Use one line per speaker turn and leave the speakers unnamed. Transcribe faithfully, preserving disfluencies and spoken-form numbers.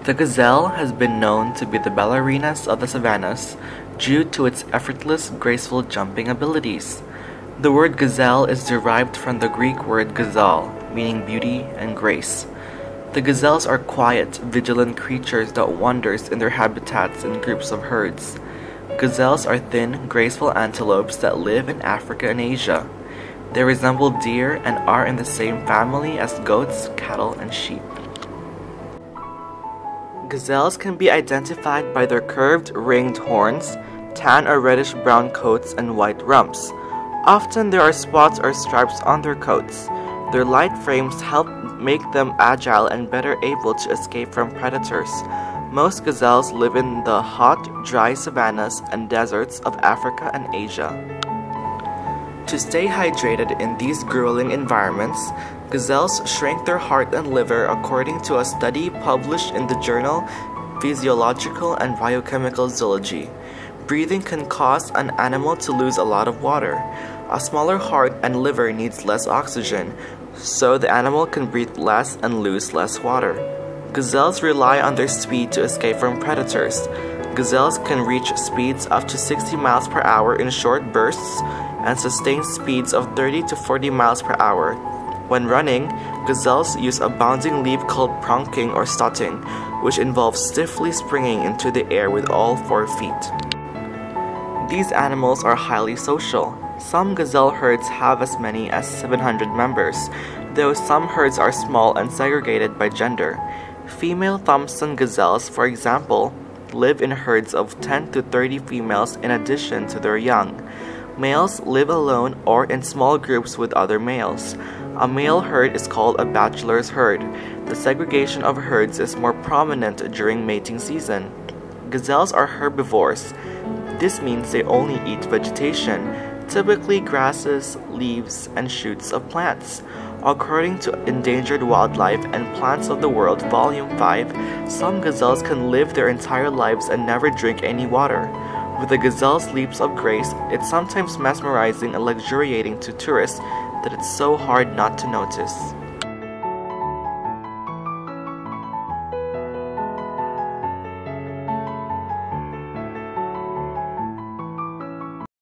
The gazelle has been known to be the ballerinas of the savannas due to its effortless, graceful jumping abilities. The word gazelle is derived from the Greek word gazal, meaning beauty and grace. The gazelles are quiet, vigilant creatures that wanders in their habitats in groups of herds. Gazelles are thin, graceful antelopes that live in Africa and Asia. They resemble deer and are in the same family as goats, cattle, and sheep. Gazelles can be identified by their curved, ringed horns, tan or reddish-brown coats, and white rumps. Often there are spots or stripes on their coats. Their light frames help make them agile and better able to escape from predators. Most gazelles live in the hot, dry savannas and deserts of Africa and Asia. To stay hydrated in these grueling environments, gazelles shrink their heart and liver according to a study published in the journal Physiological and Biochemical Zoology. Breathing can cause an animal to lose a lot of water. A smaller heart and liver needs less oxygen, so the animal can breathe less and lose less water. Gazelles rely on their speed to escape from predators. Gazelles can reach speeds up to sixty miles per hour in short bursts and sustained speeds of thirty to forty miles per hour. When running, gazelles use a bounding leap called pronking or strutting, which involves stiffly springing into the air with all four feet. These animals are highly social. Some gazelle herds have as many as seven hundred members, though some herds are small and segregated by gender. Female Thompson gazelles, for example, live in herds of ten to thirty females in addition to their young. Males live alone or in small groups with other males. A male herd is called a bachelor's herd. The segregation of herds is more prominent during mating season. Gazelles are herbivores. This means they only eat vegetation, typically grasses, leaves, and shoots of plants. According to Endangered Wildlife and Plants of the World, Volume five, some gazelles can live their entire lives and never drink any water. With the gazelle's leaps of grace, it's sometimes mesmerizing and luxuriating to tourists that it's so hard not to notice.